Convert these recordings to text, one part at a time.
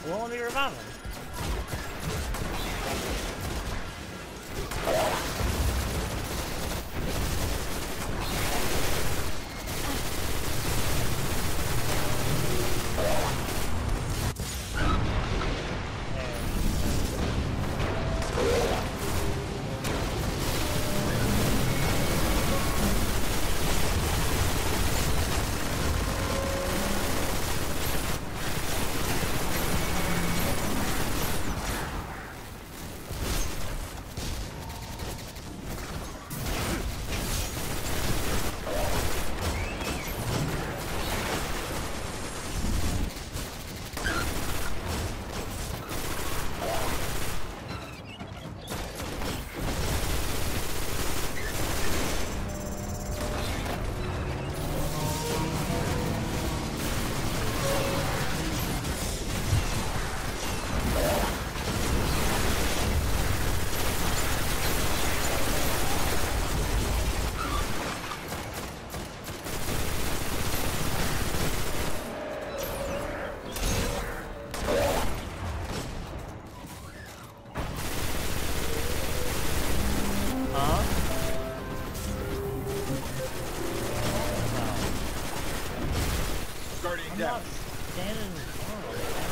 Well, let me revive him. Guardian I'm down. not standing in front of it.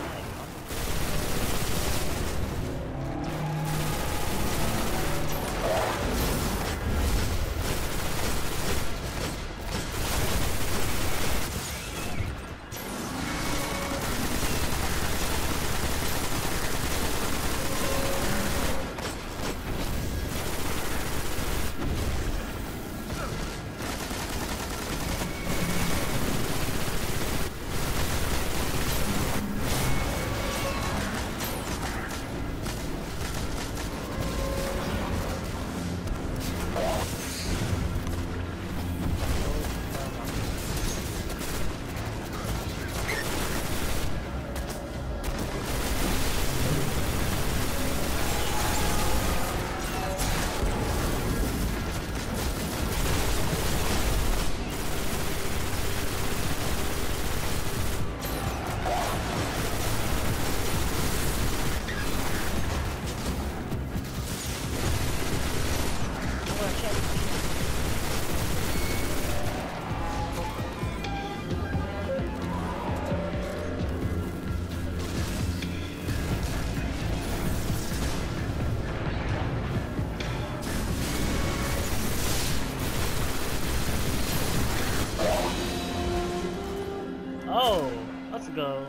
Oh, let's go.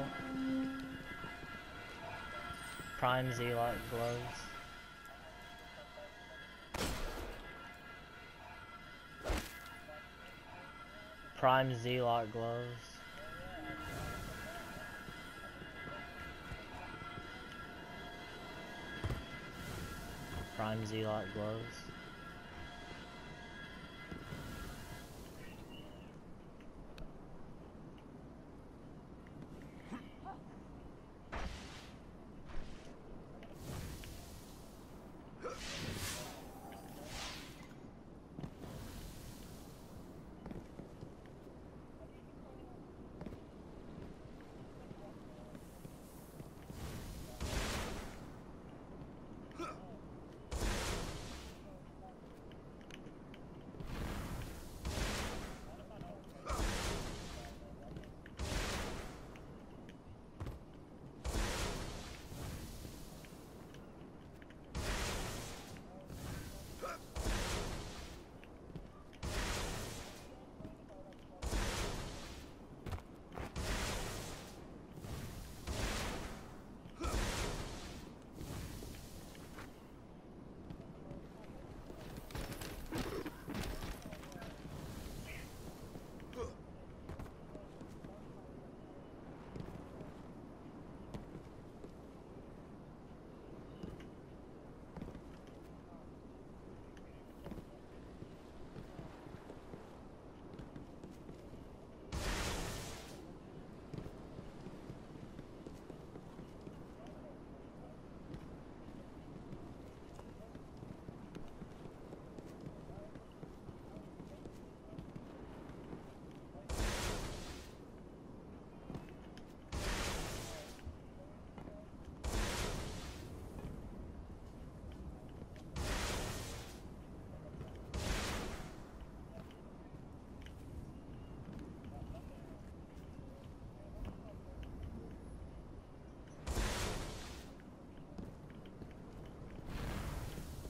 Prime Z-Lock gloves. Prime Z-Lock gloves. Prime Z-Lock gloves.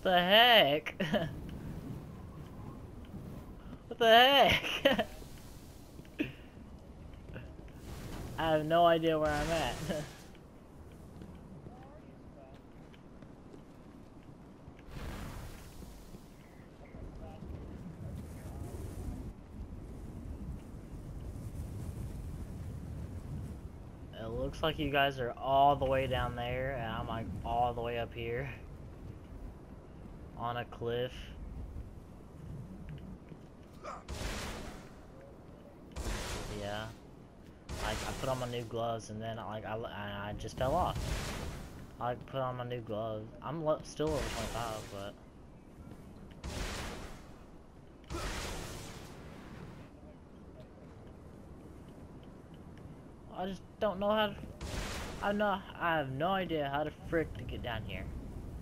What the heck? What the heck? I have no idea where I'm at. It looks like you guys are all the way down there, and I'm like all the way up here. On a cliff. Yeah. Like, I put on my new gloves, and then I just fell off. I put on my new gloves. I'm still over 25, but... I just don't know how to... I have no idea how to frick to get down here.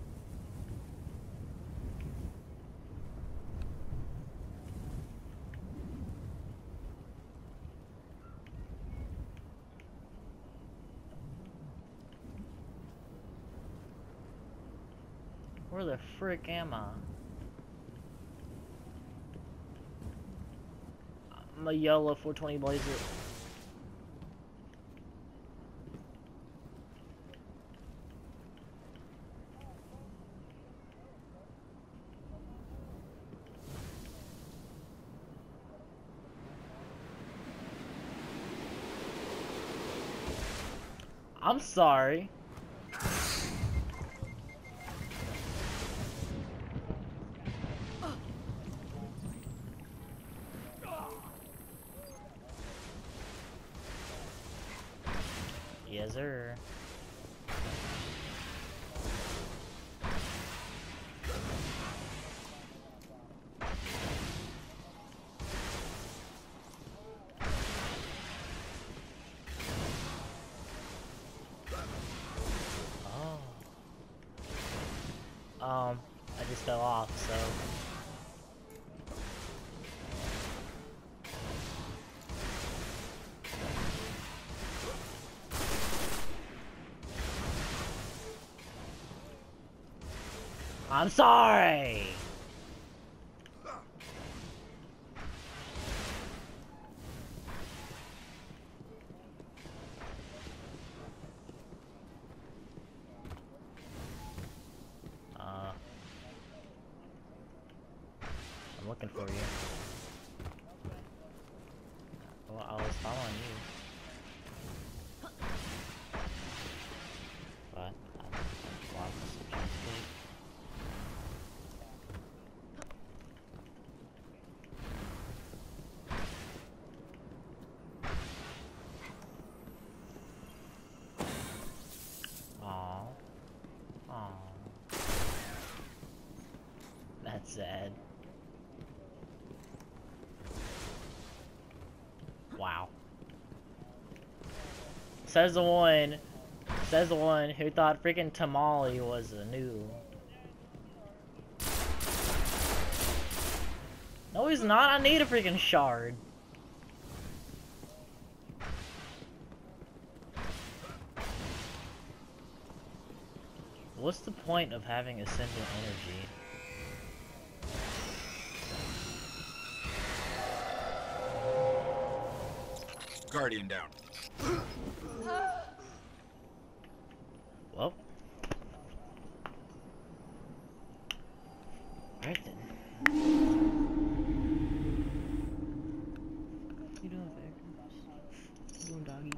Where the frick am I? I'm a yellow 420 blazer. I'm sorry. Yes, sir. I just fell off, so... I'm sorry! I'm looking for you. Well, I was following you. But, I lost some escape. Aww. Aww. That's sad. Wow. Says the one who thought freaking tamale was a noodle. No, he's not. I need a freaking shard. What's the point of having ascendant energy? Guardian down. Well. Alright then. What you doing, Faker? What you doing, doggy?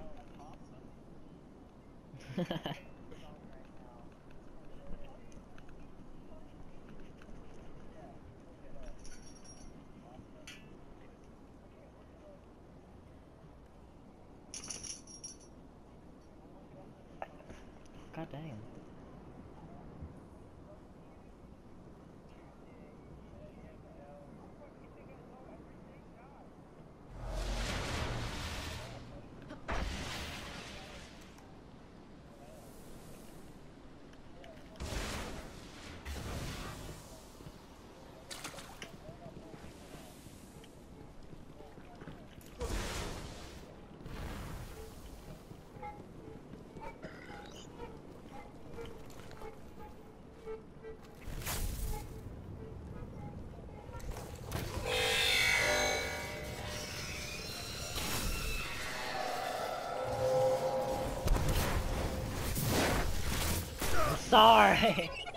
God dang. I'm sorry.